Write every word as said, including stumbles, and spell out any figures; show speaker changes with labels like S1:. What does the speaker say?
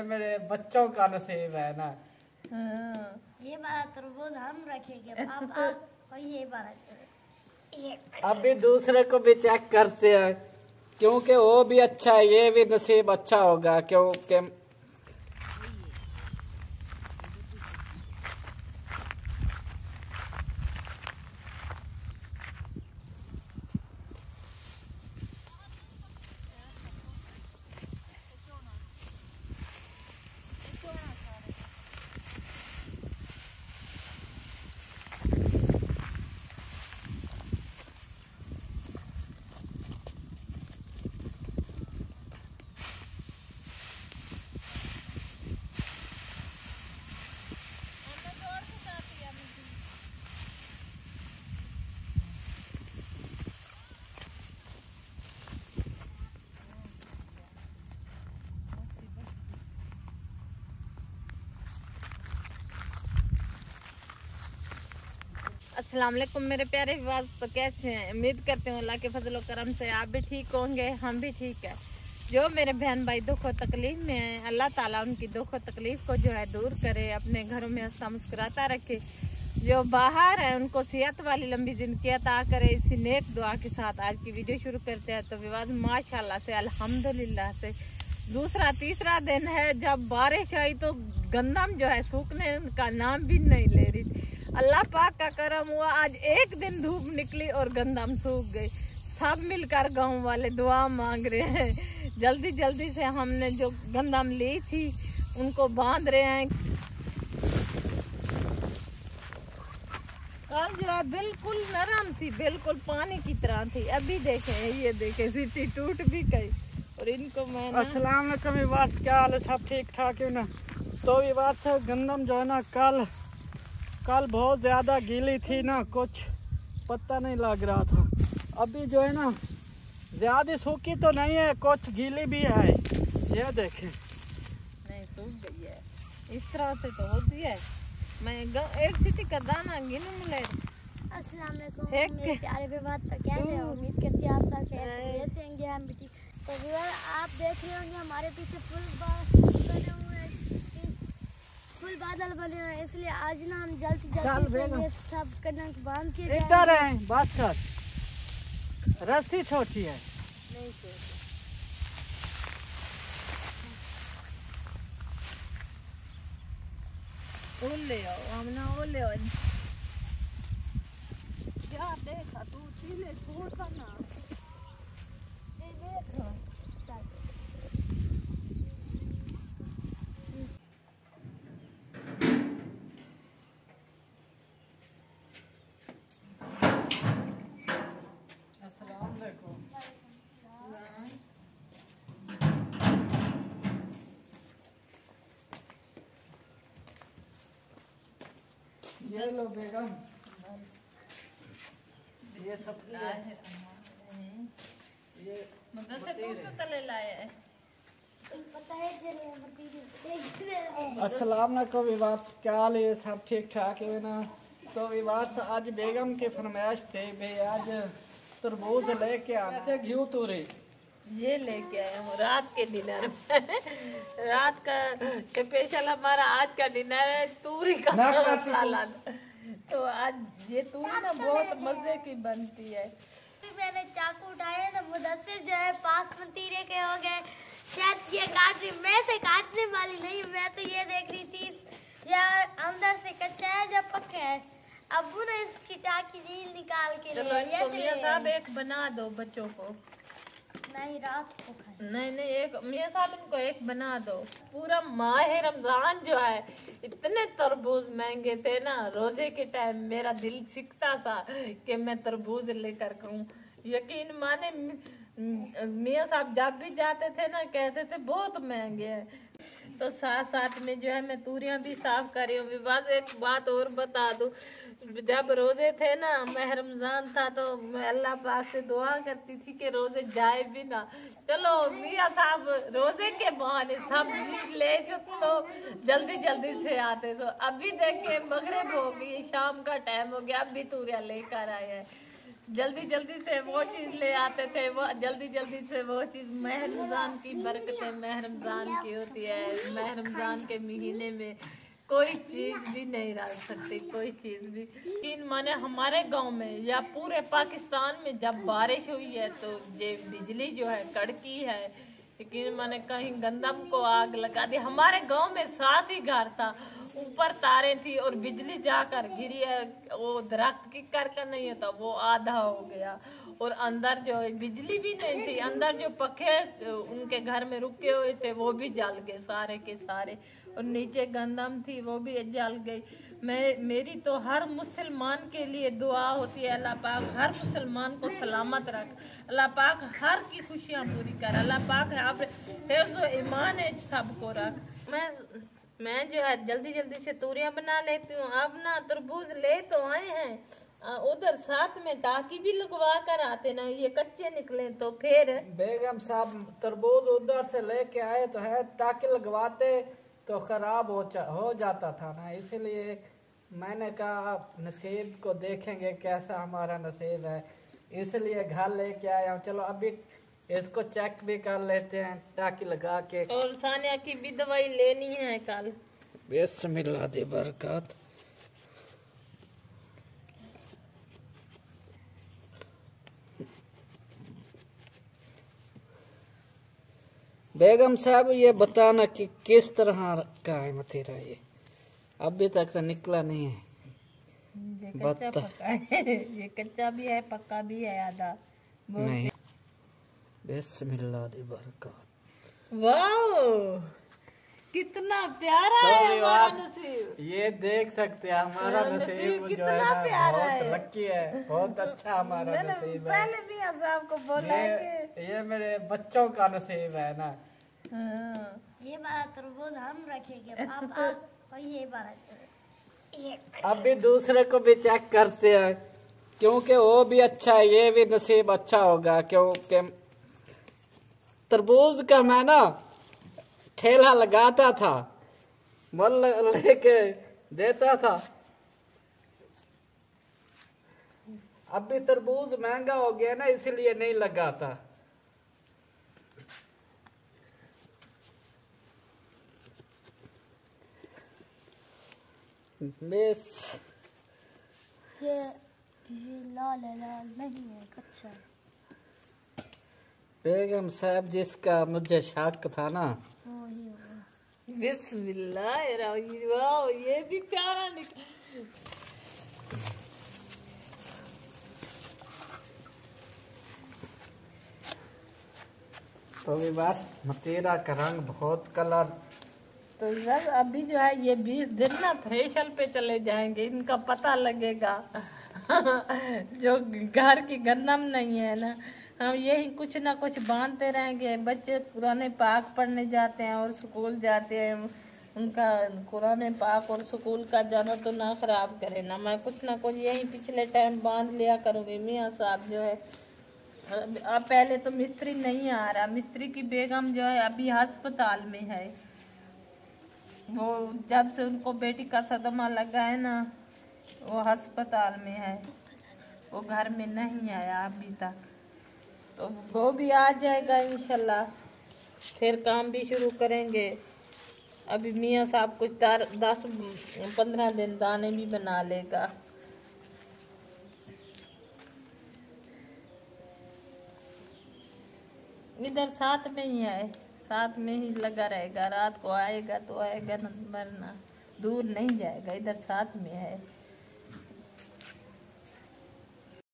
S1: ये मेरे बच्चों का नसीब है ना।
S2: हाँ।
S3: ये वाला तरबूज हम रखेंगे पापा और ये वाला ये
S1: अभी दूसरे को भी चेक करते हैं क्योंकि वो भी अच्छा है, ये भी नसीब अच्छा होगा क्योंकि
S2: अस्सलाम वालेकुम मेरे प्यारे विवाद, तो कैसे हैं? उम्मीद करते हैं अल्लाह के फजल और करम से आप भी ठीक होंगे, हम भी ठीक है। जो मेरे बहन भाई दुख और तकलीफ में हैं, अल्लाह ताला उनकी दुख और तकलीफ को जो है दूर करे, अपने घरों में हंसता मुस्कुराता रखे। जो बाहर है उनको सेहत वाली लंबी जिंदगी अता करे। इसी नेक दुआ के साथ आज की वीडियो शुरू करते हैं। तो विवाद माशाल्लाह से अल्हम्दुलिल्लाह से दूसरा तीसरा दिन है जब बारिश आई तो गंदम जो है सूखने का नाम भी नहीं ले रही थी। अल्लाह पाक का करम हुआ, आज एक दिन धूप निकली और गंदम सूख गई। सब मिलकर गांव वाले दुआ मांग रहे हैं। जल्दी जल्दी से हमने जो गंदम ली थी उनको बांध रहे हैं। कल जो है बिल्कुल नरम थी, बिल्कुल पानी की तरह थी। अभी देखे ये देखे सीटी टूट भी गई। और इनको मैं
S1: अस्सलाम वालेकुम विवाद, क्या हाल है? सब ठीक ठाक है ना? तो विवाद से गंदम जो है ना कल कल बहुत ज़्यादा गीली थी ना, कुछ पता नहीं लग रहा था। अभी जो है ना ज़्यादा सूखी तो नहीं है, कुछ गीली भी है। ये देखें
S2: नहीं सूख गई है, इस तरह से तो होती है। मैं एक सीटी का दाना गिनूं मिले।
S3: अस्सलाम वालेकुम मेरे प्यारे विवाद, तो कैसे हो? उम्मीद करती हैं आप सब खैरियत से होंगे। हम भी ठीक। तो विवाद आप देख रहे होंगे हमारे पीछे फुल बने हुए हैं, फुल बादल बने हुए हैं, इसलिए आज ना हम जल्दी जल्दी से ये सब कनक बांध के
S1: इधर है। बस कर, रस्सी छोटी है
S2: नहीं छोटी। ओले आओ, हमने ओले आओ। क्या देखा तू? सीले छोड़ ना, ये देख रहा चल।
S1: अस्सलाम वालेकुम। ये लो बेगम, ये सब ये
S2: मदरसे कौन सा तले लाया है?
S3: पता है
S1: अस्सलाम वालेकुम विवाद, क्या हाल है? सब ठीक ठाक है ना? तो विवाद आज बेगम की फरमाइश थे भाई आज तरबूज लेके आना थे, घी तोरे
S2: ये लेके आए हूँ रात के डिनर में। रात का स्पेशल हमारा आज का डिनर है तूरी का मसाला। तो आज ये तूरी ना बहुत मजे की बनती है।
S3: मैंने चाकू उठाया तो मुदस्सिर जो है पास में तीरे के हो गए। शायद ये काट रही, मैं से काटने वाली नहीं, मैं तो ये देख रही थी या अंदर से कच्चा है या पक्का है। अब ना इसकी टाकी नील निकाल के
S2: चलो इनको मियां साहब एक बना दो बच्चों को।
S3: नहीं रात को खाए।
S2: नहीं नहीं एक मियां साहब इनको एक बना दो। पूरा माह रमजान जो है इतने तरबूज महंगे थे ना, रोजे के टाइम मेरा दिल सिकता था कि मैं तरबूज लेकर खाऊं। यकीन माने मियां साहब जब भी जाते थे ना कहते थे बहुत महंगे हैं। तो साथ साथ में जो है मैं तूरियां भी साफ कर रही हूँ। विवाद एक बात और बता दूं, जब रोजे थे ना, माह रमजान था, तो मैं अल्लाह पाक से दुआ करती थी कि रोजे जाए भी ना। चलो मियां साहब रोजे के बहाने सब ले जो तो जल्दी जल्दी से आते। तो अभी देखे मगरिब हो गई, शाम का टाइम हो गया, अभी तूरिया लेकर आए हैं। जल्दी जल्दी से वो चीज ले आते थे, वो जल्दी जल्दी से वो चीज माह रमजान की बरकतें माह रमजान की होती है। माह रमजान के महीने में कोई चीज भी नहीं रह सकती, कोई चीज भी। इन माने हमारे गांव में या पूरे पाकिस्तान में जब बारिश हुई है तो ये बिजली जो है कड़की है, लेकिन मैंने कहीं गंदम को आग लगा दी। हमारे गांव में साथ ही घर था, ऊपर तारे थी और बिजली जाकर गिरी है। वो दरख्त की करकर नहीं होता, वो आधा हो गया। और अंदर जो बिजली भी नहीं थी, अंदर जो पखे उनके घर में रुके हुए थे वो भी जल गए सारे के सारे। और नीचे गंदम थी वो भी जल गई। मैं मेरी तो हर मुसलमान के लिए दुआ होती है, अल्लाह पाक हर मुसलमान को सलामत रख, अल्लाह पाक हर की खुशियाँ पूरी कर, अल्लाह पाक आप हिफ्ज़ ईमान है सबको रख। मैं मैं जो है जल्दी जल्दी से तूरियां बना लेती हूँ। अब ना तरबूज ले तो आए हैं, आ, उधर साथ में टाकी भी लगवा कर आते ना, ये कच्चे निकले तो फिर।
S1: बेगम साहब तरबूज उधर से लेके आए तो है, टाकी लगवाते तो खराब हो हो जाता था ना, इसलिए मैंने कहा नसीब को देखेंगे कैसा हमारा नसीब है, इसलिए घर लेके आया हूँ। चलो अभी इसको चेक भी कर लेते हैं टाकी लगा के।
S2: और सानिया की भी दवाई लेनी है कल।
S1: बिस्मिल्लाह दी बरकत। बेगम साहब ये बताना कि किस तरह का है मतीरा, ये अभी तक तो निकला नहीं है।
S2: ये कच्चा पक्का है, ये कच्चा भी है पक्का भी है आधा।
S1: नहीं बिस्मिल्लाह दी बरकत।
S2: वाओ कितना प्यारा है हमारा नसीब।
S1: ये देख सकते हैं हमारा नसीब जो है ना बहुत लकी है, बहुत अच्छा हमारा नसीब है।
S2: पहले भी साहब को बोला
S1: ये, ये मेरे बच्चों का नसीब है ना।
S2: हाँ।
S3: ये बारा तरबूज हम रखेंगे पापा, और ये बारा ये
S1: अभी दूसरे को भी चेक करते हैं, क्योंकि वो भी अच्छा है, ये भी नसीब अच्छा होगा। क्योंकि तरबूज का मैं ना ठेला लगाता था, मोल लेके देता था। अभी तरबूज महंगा हो गया ना, इसलिए नहीं लगाता। बस
S3: ये ये लाल है, लाल नहीं है, कच्चा है।
S1: बेगम साहब जिसका मुझे शक था ना,
S3: वो ही होगा।
S2: बिस्मिल्लाह, वाह ये भी प्यारा निकला।
S1: तो भी बस मतीरा का रंग बहुत कलर।
S2: तो बस अभी जो है ये बीस दिन ना थ्रेशल पे चले जाएंगे, इनका पता लगेगा। जो घर की गंदम नहीं है ना, हम यही कुछ ना कुछ बांधते रहेंगे। बच्चे कुरान पाक पढ़ने जाते हैं और स्कूल जाते हैं, उनका कुरान पाक और स्कूल का जाना तो ना खराब करे ना। मैं कुछ ना कुछ यही पिछले टाइम बांध लिया करूँगी। मियाँ साहब जो है अब पहले तो मिस्त्री नहीं आ रहा, मिस्त्री की बेगम जो है अभी अस्पताल में है। वो जब से उनको बेटी का सदमा लगा है ना, वो अस्पताल में है, वो घर में नहीं आया अभी तक। तो वो भी आ जाएगा इंशाल्लाह, फिर काम भी शुरू करेंगे। अभी मियाँ साहब कुछ दस पंद्रह दिन दाने भी बना लेगा। इधर साथ में ही है, साथ में ही लगा रहेगा। रात को आएगा तो आएगा, न वरना दूर नहीं जाएगा, इधर साथ में है।